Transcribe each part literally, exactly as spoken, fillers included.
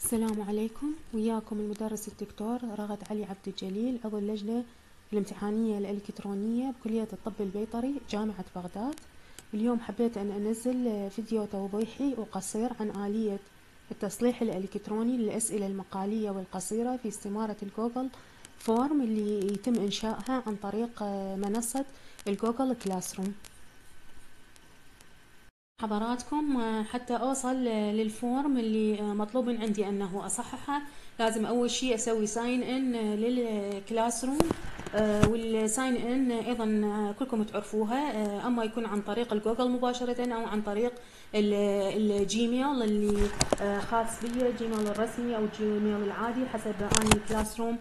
السلام عليكم، وياكم المدرس الدكتور رغد علي عبد الجليل، عضو اللجنة الامتحانية الإلكترونية بكلية الطب البيطري جامعة بغداد. اليوم حبيت أن أنزل فيديو توضيحي وقصير عن آلية التصليح الإلكتروني للأسئلة المقالية والقصيرة في استمارة الجوجل فورم اللي يتم إنشائها عن طريق منصة الجوجل كلاس روم. حضراتكم حتى أوصل للفورم اللي مطلوب من عندي أنه أصححه، لازم أول شيء أسوي ساين إن للكلاس روم، والساين إن أيضا كلكم تعرفوها، أما يكون عن طريق الجوجل مباشرة أو عن طريق الجيميل اللي خاص بي، الجيميل الرسمي أو الجيميل العادي حسب أني الكلاس روم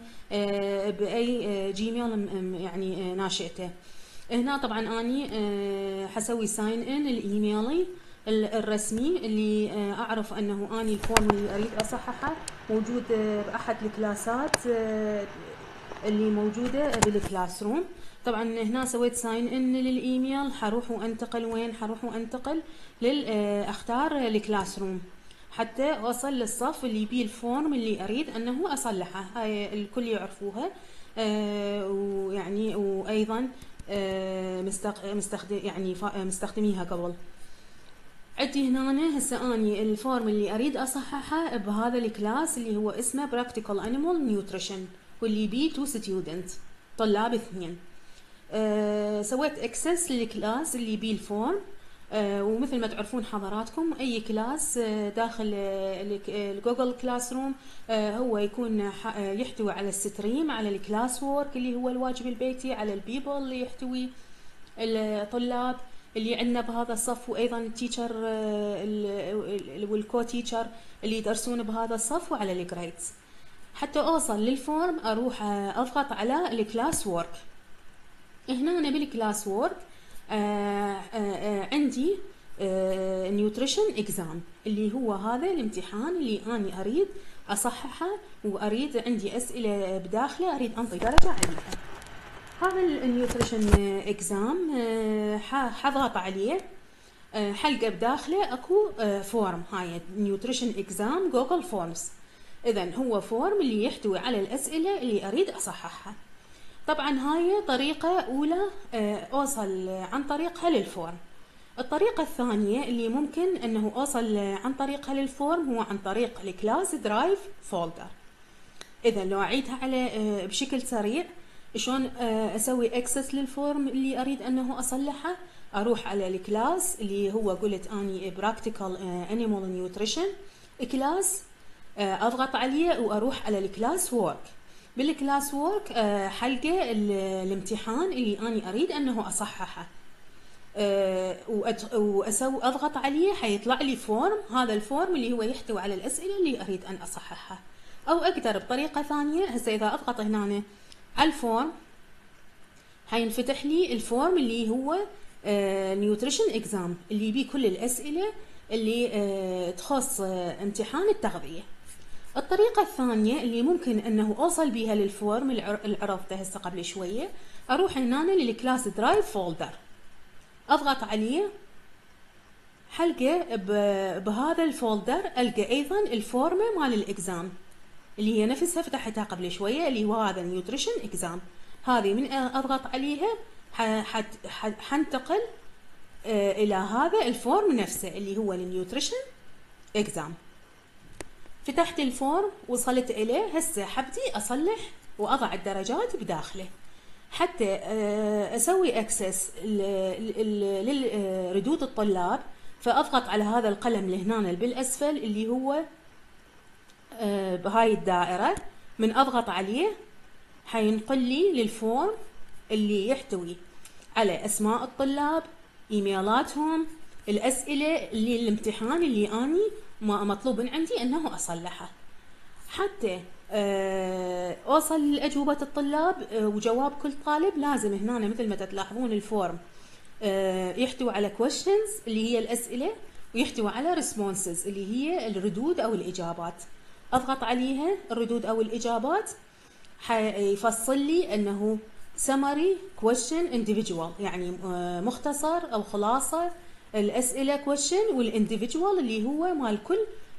بأي جيميل يعني ناشئته. هنا طبعا اني حسوي ساين ان الايميلي الرسمي اللي اعرف انه اني الفورم اللي اريد اصححه موجود باحد الكلاسات اللي موجوده بالكلاس روم. طبعا هنا سويت ساين ان للايميل، حروح وانتقل وين، حروح وانتقل لل اختار الكلاس روم حتى اوصل للصف اللي بيه الفورم اللي اريد انه اصلحه. هاي الكل يعرفوها، ويعني وايضا مستخدم يعني مستخدميها قبل. عندي هنا هسه اني الفورم اللي اريد اصححه بهذا الكلاس اللي هو اسمه براكتيكال انيمال نيوتريشن، واللي بيه تو ستودنت، طلاب اثنين. أه سويت اكسس للكلاس اللي بيه الفورم. أه ومثل ما تعرفون حضراتكم اي كلاس داخل الجوجل كلاس روم أه هو يكون يحتوي على الستريم، على الكلاس وورك اللي هو الواجب البيتي، على البيبل اللي يحتوي الطلاب اللي عندنا بهذا الصف، وايضا التيتشر والكو تيتشر اللي يدرسون بهذا الصف، وعلى الجريدز. حتى اوصل للفورم اروح اضغط على الكلاس وورك. هنا انا بالكلاس وورك آآ آآ عندي نيوتريشن اكزام اللي هو هذا الامتحان اللي اني اريد اصححه، واريد عندي اسئله بداخله اريد انطي درجه عليها. هذا النيوتريشن اكزام حضغط عليه، حلقه بداخله اكو فورم، هاي نيوتريشن اكزام جوجل فورمز. اذا هو فورم اللي يحتوي على الاسئله اللي اريد اصححها. طبعا هاي طريقة أولى أوصل عن طريقها للفورم. الطريقة الثانية اللي ممكن أنه أوصل عن طريقها للفورم هو عن طريق الكلاس درايف فولدر. إذا لو أعيدها على بشكل سريع شلون أسوي أكسس للفورم اللي أريد أنه أصلحه، أروح على الكلاس اللي هو قلت أني براكتيكال أنيمال نيوتريشن كلاس، أضغط عليه وأروح على الكلاس وورك. بالكلاس وورك حلقة الامتحان اللي أنا أريد أنه أصححه، وأسوي أضغط عليه حيطلع لي فورم. هذا الفورم اللي هو يحتوي على الأسئلة اللي أريد أن أصححها. أو أقدر بطريقة ثانية، هسه إذا أضغط هنا على الفورم حينفتح لي الفورم اللي هو نيوتريشن إكزام اللي بيه كل الأسئلة اللي تخص امتحان التغذية. الطريقة الثانية اللي ممكن أنه أوصل بها للفورم اللي عرفته هسه قبل شوية، أروح هنا للكلاس درايف فولدر، أضغط عليه، حلقة بهذا الفولدر ألقى أيضا الفورمة مال الإكزام اللي هي نفسها فتحتها قبل شوية اللي هو هذا نيوتريشن إكزام. هذه من أضغط عليها حنتقل إلى هذا الفورم نفسه اللي هو النيوتريشن إكزام. فتحت الفورم وصلت إليه، هسه حبتي أصلح وأضع الدرجات بداخله. حتى أسوي أكسس لردود الطلاب، فأضغط على هذا القلم اللي هنا بالأسفل اللي هو بهاي الدائرة. من أضغط عليه حينقل لي للفورم اللي يحتوي على أسماء الطلاب، إيميلاتهم، الأسئلة اللي الامتحان اللي أني ما مطلوب من عندي أنه أصلحه. حتى أوصل لأجوبة الطلاب وجواب كل طالب، لازم هنا مثل ما تلاحظون الفورم يحتوي على questions اللي هي الأسئلة، ويحتوي على responses اللي هي الردود أو الإجابات. أضغط عليها الردود أو الإجابات، حيفصل لي أنه summary question individual، يعني مختصر أو خلاصة الأسئلة question، والانديفيدوال اللي هو مال كل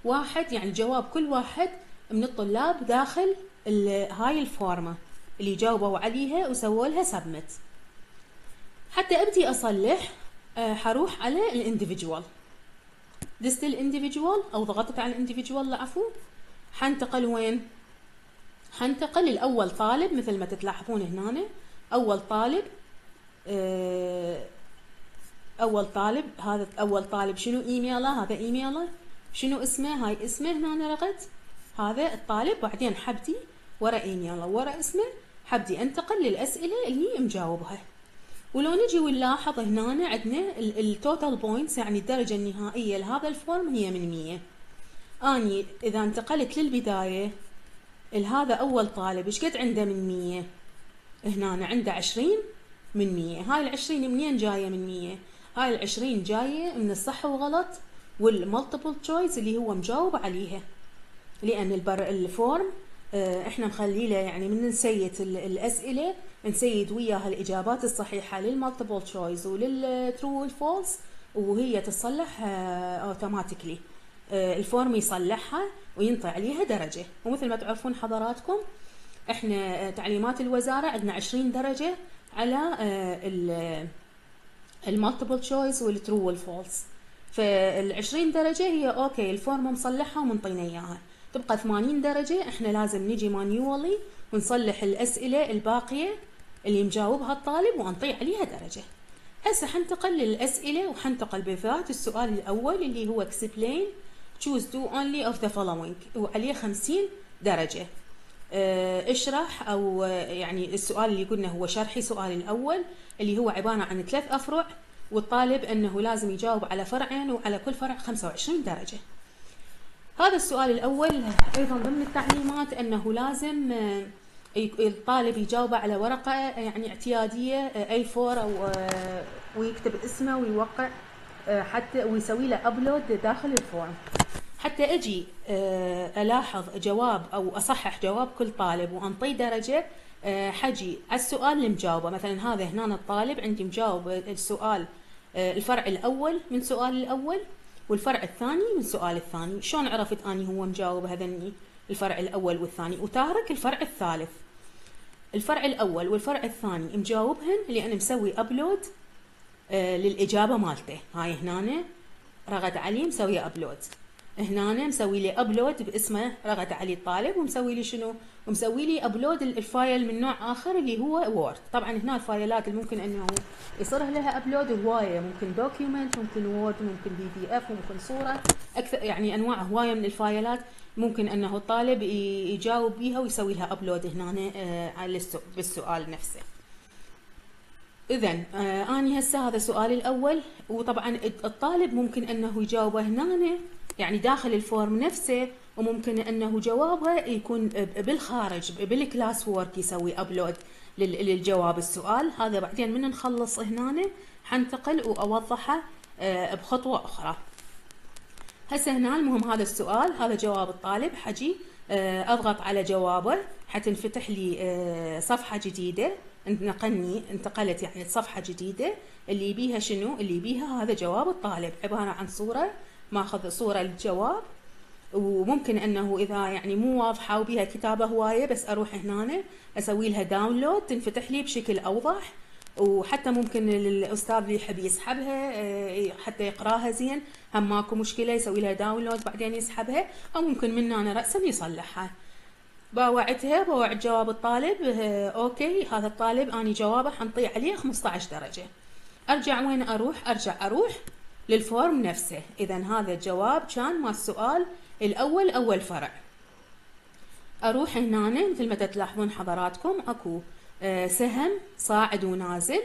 واحد يعني جواب كل واحد من الطلاب داخل هاي الفورمة اللي جاوبوا عليها وسووا لها سبمت. حتى ابدي اصلح أه حروح على الانديفيدوال، دست الانديفيدوال او ضغطت على الانديفيدوال العفو، حنتقل وين؟ حنتقل الاول طالب مثل ما تلاحظون هنا. اول طالب أه اول طالب، هذا اول طالب شنو ايميله؟ هذا ايميله. شنو اسمه؟ هاي اسمه هنا رغد، هذا الطالب. بعدين حبدي ورا ايميله ورا اسمه حبدي انتقل للاسئله اللي مجاوبها. ولو نجي ونلاحظ هنا عندنا التوتال بوينتس، يعني الدرجه النهائيه لهذا الفورم هي من مية. اني اذا انتقلت للبدايه لهذا اول طالب ايش قد عنده من مية؟ هنا عنده عشرين من مية. هاي العشرين منين جايه من مية؟ هاي العشرين جايه من الصح وغلط والمالتيبل تشويس اللي هو مجاوب عليها، لان البر الفورم احنا نخلي له يعني من نسيت الاسئله نسيد وياها الاجابات الصحيحه للمالتيبل تشويس وللترو والفولس، وهي تصلح اوتوماتيكلي. الفورم يصلحها وينطي عليها درجه. ومثل ما تعرفون حضراتكم احنا تعليمات الوزاره عندنا عشرين درجه على المالتيبل تشويس والترو والفولس، فالعشرين درجه هي اوكي الفورم مصلحها ومنطينا اياها. تبقى ثمانين درجة احنا لازم نجي مانيولي ونصلح الأسئلة الباقية اللي مجاوبها الطالب ونطي عليها درجة. هسه حنتقل للأسئلة وحنتقل بالذات السؤال الأول اللي هو explain choose two only of the following وعليه خمسين درجة. اه اشرح أو يعني السؤال اللي قلنا هو شرحي. سؤال الأول اللي هو عبارة عن ثلاث أفرع والطالب أنه لازم يجاوب على فرعين وعلى كل فرع خمسة وعشرين درجة. هذا السؤال الأول أيضا ضمن التعليمات أنه لازم الطالب يجاوب على ورقة يعني اعتيادية إيه فور أو ويكتب اسمه ويوقع حتى ويسوي له أبلود داخل الفورم. حتى أجي ألاحظ جواب أو أصحح جواب كل طالب وأنطي درجة، حجي على السؤال اللي مجاوبه. مثلا هذا هنا الطالب عندي مجاوب السؤال الفرع الأول من سؤال الأول والفرع الثاني من سؤال الثاني. شلون عرفت اني هو مجاوب هذني الفرع الاول والثاني وتارك الفرع الثالث؟ الفرع الاول والفرع الثاني مجاوبهن لان مسوي ابلود آه للاجابه مالته. هاي هنا رغد علي مسوي ابلود، هنا مسوي لي ابلود باسمه رغد علي الطالب، ومسوي لي شنو؟ ومسوي لي ابلود الفايل من نوع اخر اللي هو وورد. طبعا هنا الفايلات اللي ممكن انه يصير لها ابلود هوايه، ممكن دوكيومنت، ممكن وورد، ممكن بي دي اف، ممكن صوره، اكثر يعني انواع هوايه من الفايلات ممكن انه الطالب يجاوب بيها ويسوي لها ابلود هنا على بالسؤال نفسه. اذا آه اني هسه هذا السؤال الاول، وطبعا الطالب ممكن انه يجاوبه هنا يعني داخل الفورم نفسه، وممكن انه جوابه يكون بالخارج بالكلاس وورك يسوي ابلود للجواب السؤال هذا. بعدين من نخلص هنا حنتقل واوضحه آه بخطوه اخرى. هسه هنا المهم هذا السؤال هذا جواب الطالب، حجي آه اضغط على جوابه حتنفتح لي آه صفحه جديده. انتقلني انتقلت يعني صفحة جديدة اللي بيها شنو؟ اللي بيها هذا جواب الطالب، عبارة عن صورة، ماخذ صورة للجواب، وممكن انه اذا يعني مو واضحة وبيها كتابة هواية بس اروح هنا اسوي لها داونلود تنفتح لي بشكل اوضح. وحتى ممكن الاستاذ اللي يحب يسحبها حتى يقراها زين هم ماكو مشكلة، يسوي لها داونلود بعدين يسحبها، او ممكن من هنا رأسا يصلحها. باوعتها باوعت جواب الطالب اه اوكي هذا الطالب اني جوابه حنطي عليه خمسة عشر درجة. ارجع وين اروح؟ ارجع اروح للفورم نفسه. اذا هذا الجواب كان مال السؤال الاول اول فرع. اروح هنا مثل ما تلاحظون حضراتكم اكو اه سهم صاعد ونازل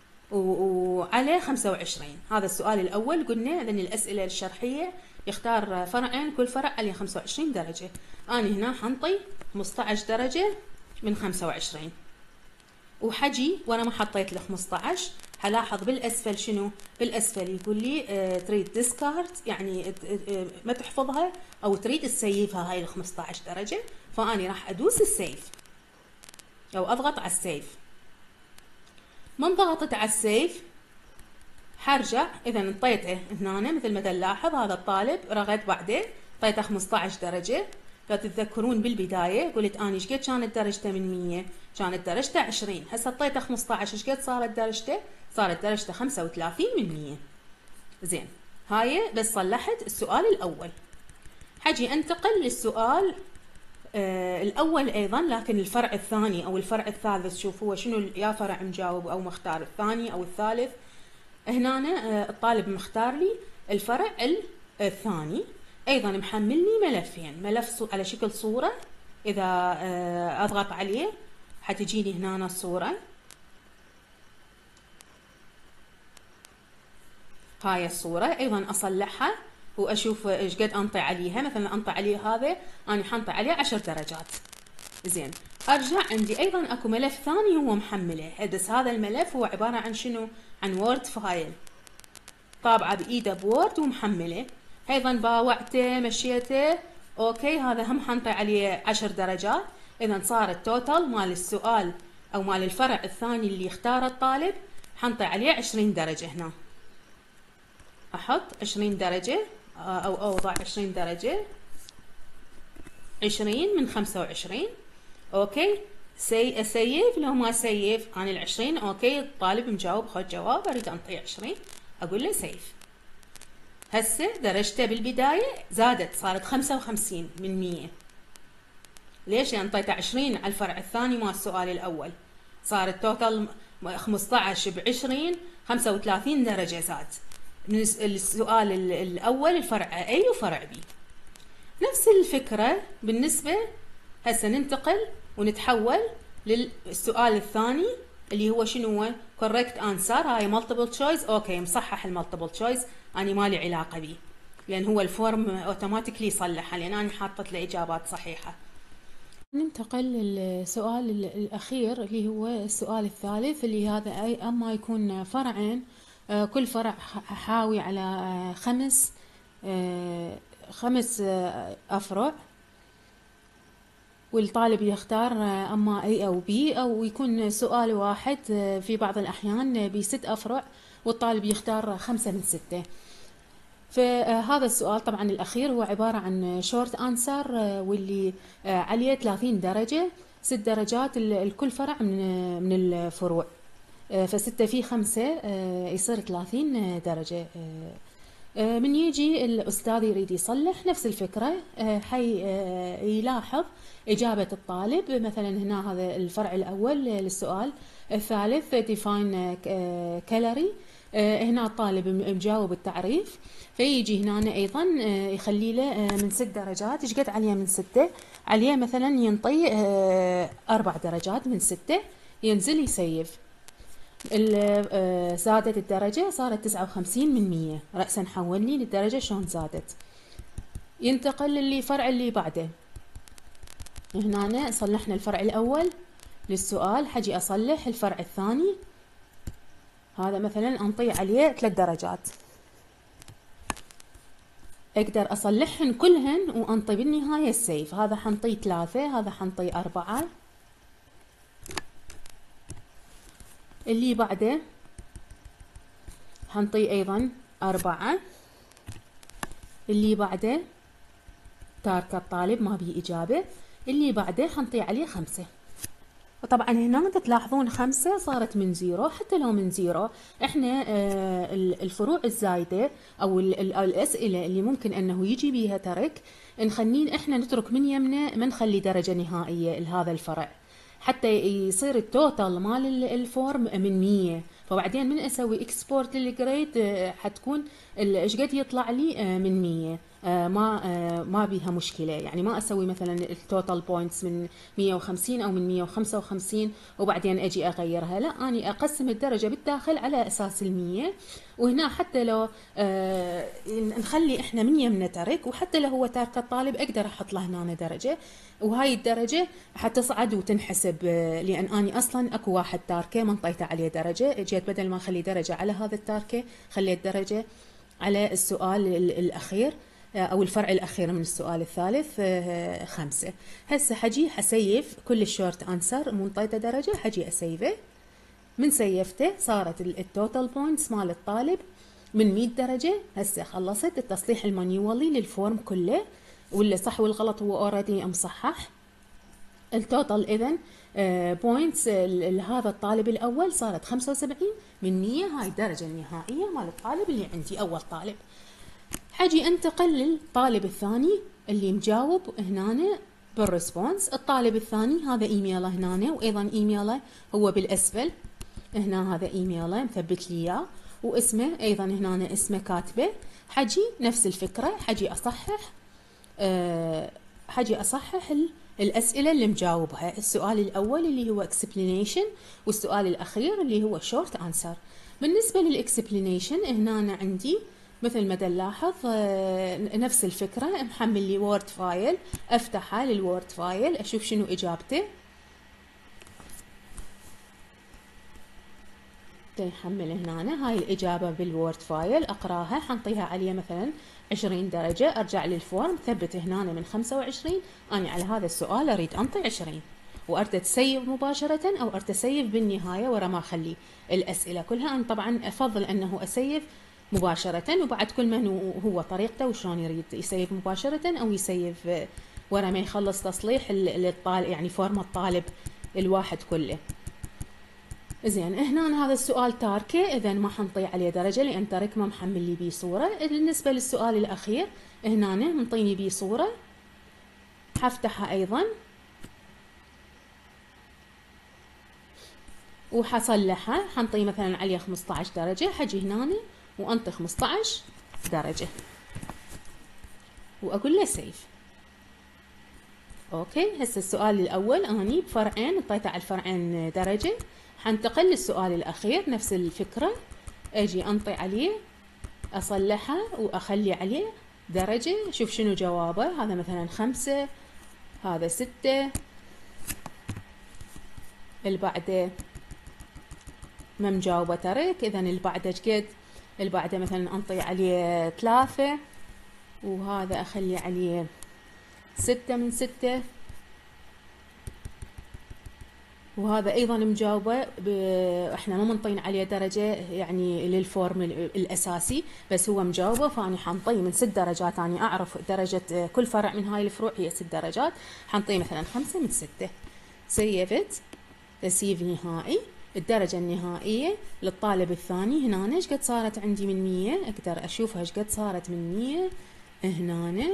وعليه خمسة وعشرين. هذا السؤال الاول قلنا لان الاسئلة الشرحية يختار فرعين كل فرع عليه خمسة وعشرين درجة. اني هنا حنطي خمسة عشر درجة من خمسة وعشرين، وحجي وانا ما حطيت ل خمسة عشر حلاحظ بالاسفل شنو؟ بالاسفل يقول لي اه تريد ديسكارد يعني اه ما تحفظها او تريد تسيفها هاي ال خمسة عشر درجة، فاني راح ادوس السيف او اضغط على السيف. من ضغطت على السيف حرجع. اذا انطيته هنا مثل ما تلاحظ هذا الطالب رغد بعده طيته خمسة عشر درجة. لو تتذكرون بالبداية قلت أنا ايش قد كانت درجته من مية؟ كانت درجته عشرين. هسه طيته خمسة عشر ايش قد صارت درجته؟ صارت درجته خمسة وثلاثين من مية. زين، هاي بس صلحت السؤال الأول. حجي أنتقل للسؤال آه الأول أيضا، لكن الفرع الثاني أو الفرع الثالث. شوف هو شنو يا فرع مجاوب أو مختار، الثاني أو الثالث. هنا آه الطالب مختار لي الفرع الثاني. أيضا محملني ملفين، ملف على شكل صورة، إذا آه أضغط عليه حتجيني هنا الصورة. هاي الصورة أيضا أصلحها وأشوف إيش قد أنطي عليها. مثلا أنطي عليه هذا، أنا حنطي عليه عشر درجات. زين، أرجع عندي أيضا أكو ملف ثاني هو محمله. بس هذا الملف هو عبارة عن شنو؟ عن وورد فايل، طابعة بإيده بوورد ومحمله. أيضا باوعته مشيته. أوكي، هذا هم حنطي عليه عشر درجات. إذا صار التوتال مال السؤال أو مال الفرع الثاني اللي اختاره الطالب حنطي عليه عشرين درجة. هنا أحط عشرين درجة أو أوضع عشرين درجة، عشرين من خمسة وعشرين. أوكي، سي أسيف. لو ما سيف أنا العشرين أوكي، الطالب مجاوب خذ جواب، أريد أنطيه عشرين، أقول له سيف. هسه درجته بالبداية زادت، صارت خمسة وخمسين من مية. ليش؟ لأن انطيته عشرين على الفرع الثاني مال السؤال الأول. صار التوتال خمسة عشر بعشرين، خمسة وثلاثين درجة زاد من السؤال الأول الفرع A وفرع B. نفس الفكرة بالنسبة. هسه ننتقل ونتحول للسؤال الثاني اللي هو شنو هو؟ correct answer. هاي multiple choice. اوكي، مصحح المالتيبل choice، أنا مالي علاقة بيه لأن هو الفورم اوتوماتيكلي يصلحها لأن أنا حاطت له إجابات صحيحة. ننتقل للسؤال الأخير اللي هو السؤال الثالث، اللي هذا أي أما يكون فرعين، كل فرع حاوي على خمس خمس أفرع، والطالب يختار أما A أو B، أو يكون سؤال واحد في بعض الأحيان بست أفرع والطالب يختار خمسة من ستة. فهذا السؤال طبعا الأخير هو عبارة عن شورت أنسر، واللي عليه ثلاثين درجة، ست درجات لكل فرع من من الفروع. فستة في خمسة يصير ثلاثين درجة. من يجي الأستاذ يريد يصلح نفس الفكرة، حي يلاحظ إجابة الطالب. مثلا هنا هذا الفرع الأول للسؤال الثالث define calorie، هنا الطالب مجاوب التعريف، فيجي هنا أيضا يخلي له من ست درجات. إيش قد عليه من ستة؟ عليه مثلا ينطي أربع درجات من ستة، ينزل يسيف. زادت الدرجة، صارت تسعة وخمسين من مية. رأسا حولني للدرجة شلون زادت. ينتقل للفرع اللي بعده. هنا صلحنا الفرع الأول للسؤال، حجي أصلح الفرع الثاني. هذا مثلا أنطي عليه ثلاث درجات، أقدر أصلحهن كلهن وأنطي بالنهاية السيف. هذا حنطي ثلاثة، هذا حنطي أربعة. اللي بعده حنطي أيضا أربعة. اللي بعده تارك الطالب ما بيه إجابة. اللي بعده حنطي عليه خمسة. وطبعا هنا تلاحظون خمسة صارت من زيرو. حتى لو من زيرو احنا آه الفروع الزايدة او الاسئلة اللي ممكن انه يجي بيها ترك، نخلين احنا نترك من يمنا، ما نخلي درجة نهائية لهذا الفرع حتى يصير التوتال مال الفورم من مية. فبعدين من اسوي اكسبورت للجريد حتكون ايش قد يطلع لي من مية. ما ما بيها مشكله، يعني ما اسوي مثلا التوتال بوينتس من مية وخمسين او من مية وخمسة وخمسين وبعدين اجي اغيرها. لا، اني اقسم الدرجه بالداخل على اساس المية. وهنا حتى لو آه نخلي احنا من يمنا ترك، وحتى لو هو تارك الطالب اقدر احط له هنا درجه، وهاي الدرجه حتصعد وتنحسب، لان اني اصلا اكو واحد تاركه ما انطيته عليه درجه، جيت بدل ما اخلي درجه على هذا التاركه خليت درجه على السؤال الاخير او الفرع الاخير من السؤال الثالث خمسة. هسه حجي حسيف كل الشورت انسر، مو انطيته درجه حجي اسيفه. من سيفته صارت التوتال بوينتس مال الطالب من مية درجه. هسه خلصت التصليح المانيوالي للفورم كله، واللي صح والغلط هو اوريدي مصحح. التوتال اذا بوينتس لهذا الطالب الاول صارت خمسة وسبعين من مية، هاي الدرجه النهائيه مال الطالب اللي عندي اول طالب. حجي انتقل للطالب الثاني اللي مجاوب هنا بالريسبونس. الطالب الثاني هذا ايميله هنا، وايضا ايميله هو بالاسفل هنا، هذا ايميله مثبت لي اياه، واسمه ايضا هنا اسمه كاتبه. حجي نفس الفكره، حجي اصحح أه حجي اصحح الاسئله اللي مجاوبها. السؤال الاول اللي هو explanation، والسؤال الاخير اللي هو short answer. بالنسبه للاكسبلينيشن هنا عندي مثل ما نلاحظ نفس الفكره، محمل لي وورد فايل، افتحه للوورد فايل اشوف شنو اجابته. يحمل هنا هاي الإجابة بالوورد فايل، أقراها، حنطيها عليه مثلا عشرين درجة. أرجع للفورم ثبت هنا من خمسة وعشرين، أنا على هذا السؤال أريد أنطي عشرين، وأريد أسيف مباشرة أو أريد أسيف بالنهاية ورا ما أخلي الأسئلة كلها. أنا طبعا أفضل أنه أسيف مباشرة، وبعد كل من هو طريقته وشلون يريد يسيف مباشرة أو يسيف ورا ما يخلص تصليح للطالب، يعني فورم الطالب الواحد كله. زين هنا هذا السؤال تاركه، اذا ما حنطي عليه درجه لان تارك ما محمل لي بيه صوره. بالنسبه للسؤال الاخير هنا منطيني بيه صوره، حفتحها ايضا وحصلحها، حنطي مثلا عليه خمسة عشر درجه. حجي هنا وانطي خمسة عشر درجه واقول له سيف. اوكي هسه السؤال الاول اني بفرعين انطيته على الفرعين درجه. حنتقل للسؤال الأخير نفس الفكرة، أجي أنطي عليه أصلحه وأخلي عليه درجة. شوف شنو جوابه، هذا مثلا خمسة، هذا ستة، اللي بعده ما مجاوبة ترك، إذا اللي بعده قد؟ اللي بعده مثلا أنطي عليه ثلاثة، وهذا أخلي عليه ستة من ستة، وهذا ايضا مجاوبه احنا ما منطين عليه درجه يعني للفورم الاساسي، بس هو مجاوبه، فاني حنطي من ست درجات. اني اعرف درجه كل فرع من هاي الفروع هي ست درجات، حنطي مثلا خمسة من ستة. سيفت تسييف نهائي. الدرجه النهائيه للطالب الثاني هنا ايش قد صارت عندي من مية، اقدر اشوفها ايش قد صارت من مية هنا،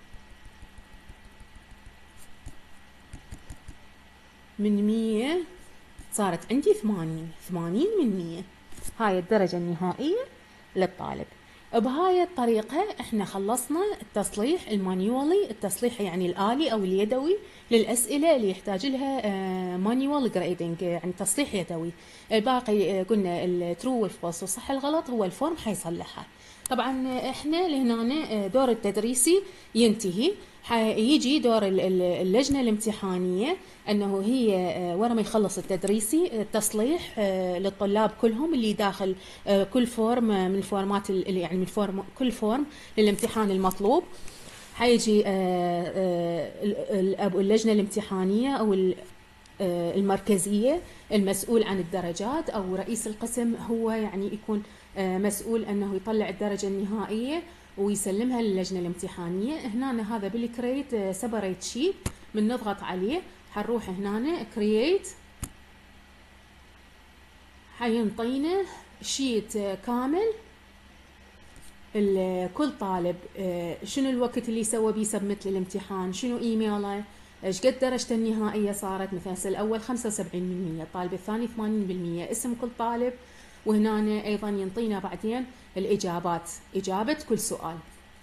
من مية صارت عندي ثمانين، ثمانين من مية. هاي الدرجة النهائية للطالب. بهاي الطريقة احنا خلصنا التصليح المانيولي، التصليح يعني الآلي أو اليدوي للأسئلة اللي يحتاج لها مانيوال جريدنج، يعني تصليح يدوي. الباقي قلنا الترو والفولس والصح الغلط هو الفورم حيصلحها. طبعا احنا لهنا دور التدريسي ينتهي، حيجي دور اللجنة الامتحانية أنه هي ورا ما يخلص التدريسي التصليح للطلاب كلهم اللي داخل كل فورم من الفورمات اللي يعني من فورم كل فورم للامتحان المطلوب. حيجي اللجنة الامتحانية أو المركزية المسؤول عن الدرجات، أو رئيس القسم هو يعني يكون مسؤول أنه يطلع الدرجة النهائية ويسلمها للجنة الامتحانية. هنا هذا بالكريت سيبريت شيت، من نضغط عليه حنروح هنا كرييت، حينطينا شيت كامل كل طالب شنو الوقت اللي سوى بيه سبمت للامتحان، شنو ايميله، ايش قد درجته النهائيه صارت. مثلا الاول خمسة وسبعين بالمية، الطالب الثاني ثمانين بالمية، اسم كل طالب، وهنا ايضا ينطينا بعدين الاجابات، اجابه كل سؤال.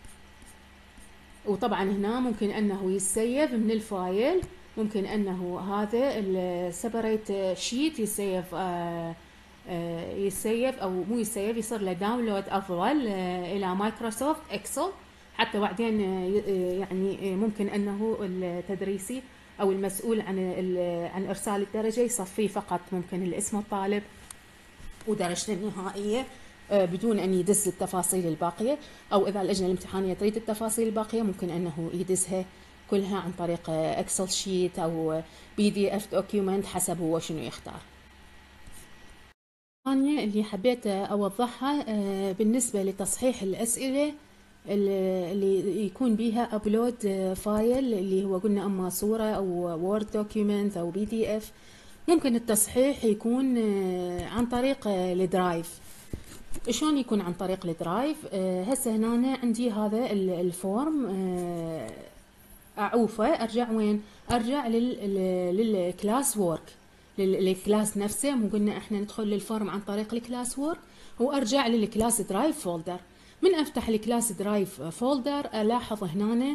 وطبعا هنا ممكن انه يسيف من الفايل، ممكن انه هذا السيبريت شيت يسيف آه آه يسيف او مو يسيف، يصير له داونلود افضل آه الى مايكروسوفت اكسل، حتى بعدين آه يعني ممكن انه التدريسي او المسؤول عن عن ارسال الدرجه يصفيه فقط ممكن الاسم الطالب ودرجته النهائيه بدون أن يدز التفاصيل الباقية، أو إذا اللجنة الامتحانية تريد التفاصيل الباقية ممكن أنه يدزها كلها عن طريق إكسل شيت أو بي دي إف دوكيومنت حسب هو شنو يختار. الثانية اللي حبيت أوضحها بالنسبة لتصحيح الأسئلة اللي يكون بيها ابلود فايل اللي هو قلنا اما صورة او وورد دوكيومنت او بي دي اف. ممكن التصحيح يكون عن طريق الدرايف. شلون يكون عن طريق الدرايف؟ هسه هنا عندي هذا الفورم، اعوفه ارجع وين؟ ارجع للكلاس وورك، للكلاس نفسه. مو قلنا احنا ندخل للفورم عن طريق الكلاس وورك، وارجع للكلاس درايف فولدر. من افتح الكلاس درايف فولدر الاحظ هنا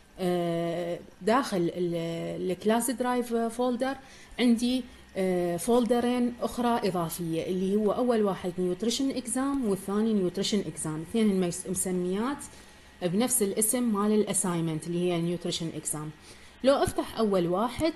داخل الكلاس درايف فولدر عندي فولدرين اخرى اضافيه، اللي هو اول واحد نيوتريشن اكزام والثاني نيوتريشن اكزام، اثنين مسميات بنفس الاسم مال الاساينمنت اللي هي نيوتريشن اكزام. لو افتح اول واحد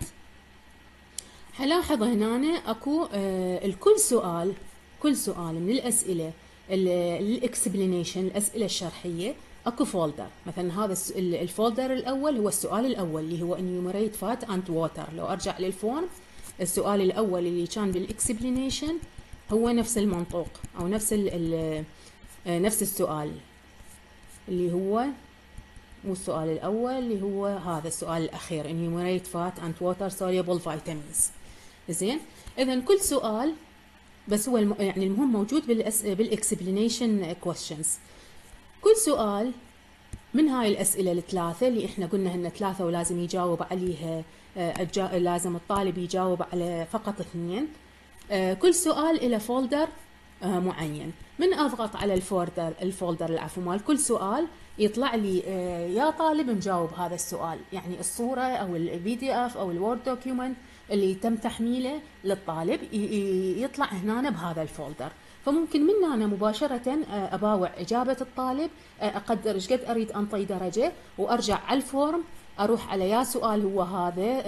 حلاحظ هنا اكو الكل سؤال، كل سؤال من الاسئله الاكسبلينيشن، الاسئله الشرحيه، اكو فولدر. مثلا هذا الفولدر الاول هو السؤال الاول اللي هو enumerate fat and water. لو ارجع للفورم السؤال الاول اللي كان بالاكسبلينيشن هو نفس المنطوق او نفس ال نفس السؤال اللي هو مو السؤال الاول، اللي هو هذا السؤال الاخير enumerate fat and water soluble vitamins. زين، اذا كل سؤال بس هو الم... يعني المهم موجود بالأس... بالاكسبلينيشن كويشنز. كل سؤال من هاي الاسئله الثلاثه اللي احنا قلنا هن ثلاثه ولازم يجاوب عليها، آه لازم الطالب يجاوب على فقط اثنين. آه كل سؤال له فولدر آه معين. من اضغط على الفولدر الفولدر العفو مال كل سؤال يطلع لي آه يا طالب مجاوب هذا السؤال، يعني الصوره او البي دي اف او الوورد دوكيومنت اللي تم تحميله للطالب يطلع هنا بهذا الفولدر. فممكن من هنا مباشرة أباوع إجابة الطالب، أقدر إيش قد أريد أنطي درجة، وأرجع على الفورم أروح على يا سؤال هو هذا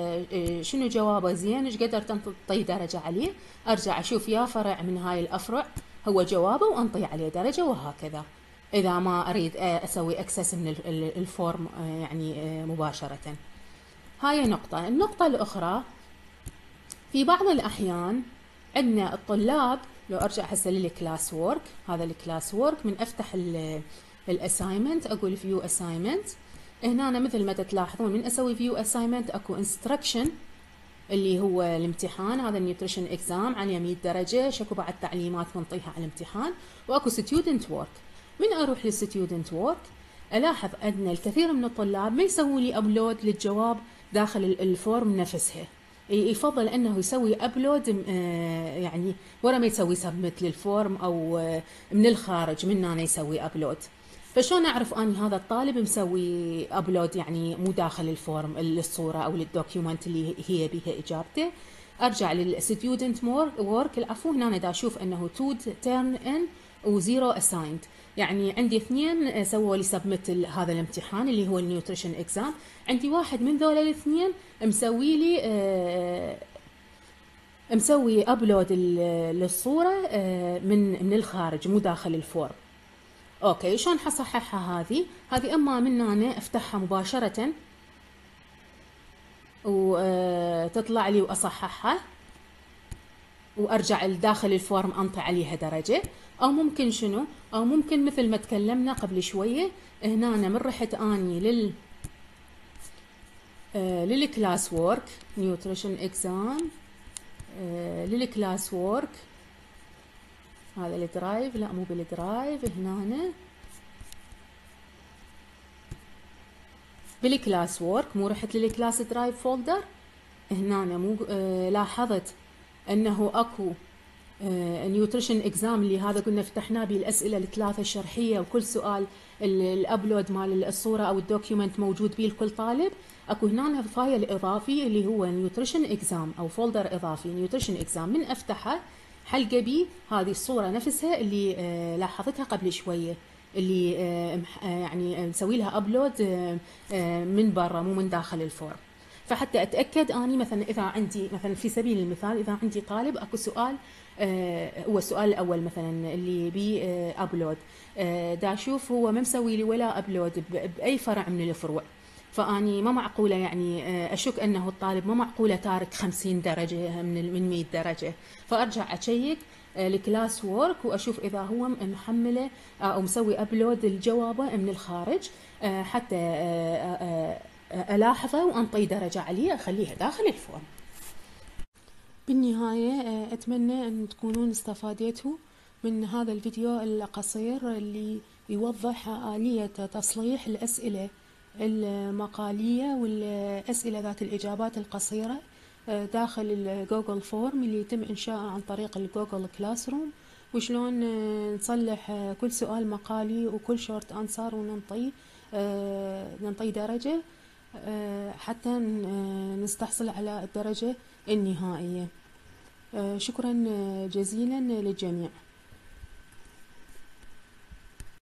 شنو جوابه زين، إيش قدر تنطي درجة عليه، أرجع أشوف يا فرع من هاي الأفرع هو جوابه وأنطي عليه درجة، وهكذا إذا ما أريد أسوي أكسس من الفورم يعني مباشرة. هاي نقطة. النقطة الأخرى، في بعض الأحيان عندنا الطلاب، لو أرجع هسه للكلاس وورك، هذا الكلاس وورك من أفتح الأسايمنت أقول فيو أسايمنت. هنا أنا مثل ما تلاحظون من أسوي فيو أسايمنت أكو انستركشن اللي هو الامتحان، هذا النيوتريشن إكزام على مية درجة، شكو بعد تعليمات بنطيها على الامتحان، وأكو ستودنت وورك. من أروح للستودنت وورك ألاحظ أن الكثير من الطلاب ما يسوون لي أبلود للجواب داخل الفورم نفسها، يفضل انه يسوي ابلود يعني ورا ما يسوي سبمت للفورم، او من الخارج من هنا يسوي ابلود. فشلون اعرف اني هذا الطالب مسوي ابلود يعني مو داخل الفورم للصوره او للدوكيومنت اللي هي بها اجابته؟ ارجع للستودنت وورك العفو، هنا دا اشوف انه تو تيرن ان وزيرو اسايند، يعني عندي اثنين سووا لي سبمت هذا الامتحان اللي هو النيوتريشن اكزام، عندي واحد من ذولا الاثنين مسوي لي آه مسوي ابلود للصوره آه من من الخارج مو داخل الفورم. اوكي، شلون حصححها هذه؟ هذه اما من هنا افتحها مباشره وتطلع لي واصححها وارجع لداخل الفورم انطي عليها درجه، او ممكن شنو؟ او ممكن مثل ما تكلمنا قبل شويه، هنا أنا من رحت اني لل آه للكلاس وورك نيوتريشن اكزام، آه للكلاس وورك هذا الدرايف، لا مو بالدرايف، هنا أنا بالكلاس وورك، مو رحت للكلاس درايف فولدر. هنا أنا مو آه لاحظت انه اكو نيوتريشن اكزام اللي هذا قلنا فتحناه بالاسئله الثلاثه الشرحيه، وكل سؤال الابلود مال الصوره او الدوكيومنت موجود به لكل طالب. اكو هنا فايل اضافي اللي هو نيوتريشن اكزام او فولدر اضافي نيوتريشن اكزام، من افتحه حلقه بي هذه الصوره نفسها اللي لاحظتها قبل شويه، اللي يعني نسوي لها ابلود من برا مو من داخل الفورم. فحتى اتاكد اني مثلا اذا عندي مثلا في سبيل المثال اذا عندي طالب اكو سؤال آه هو السؤال الاول مثلا اللي بي آه ابلود، آه دا اشوف هو ما مسوي لي ولا ابلود باي فرع من الفروع، فاني ما معقوله يعني آه اشك انه الطالب ما معقوله تارك خمسين درجه من من مية درجه، فارجع اشيك الكلاس وورك واشوف اذا هو محمله او مسوي ابلود الجوابه من الخارج، حتى الاحظه وانطي درجه عليه اخليها داخل الفورم. بالنهايه اتمنى ان تكونون استفادتوا من هذا الفيديو القصير اللي يوضح آلية تصليح الأسئلة المقالية والأسئلة ذات الإجابات القصيرة داخل الجوجل فورم اللي يتم إنشاءه عن طريق الجوجل كلاس روم، وشلون نصلح كل سؤال مقالي وكل شورت أنسر وننطي ننطي درجة حتى نستحصل على الدرجة النهائية. شكرا جزيلا للجميع.